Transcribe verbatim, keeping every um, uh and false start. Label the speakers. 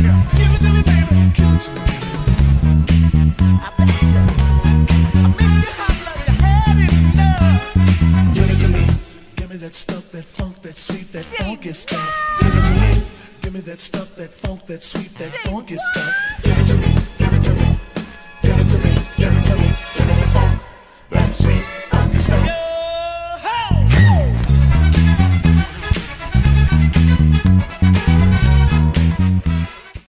Speaker 1: Give it to me, baby. Give it to me, baby. I bet you. I make you hot like you had enough. Give it to me. Give me that stuff, that funk, that sweet, that funky stuff. Give it to me. Give me that stuff, that funk, that sweet, that funky stuff.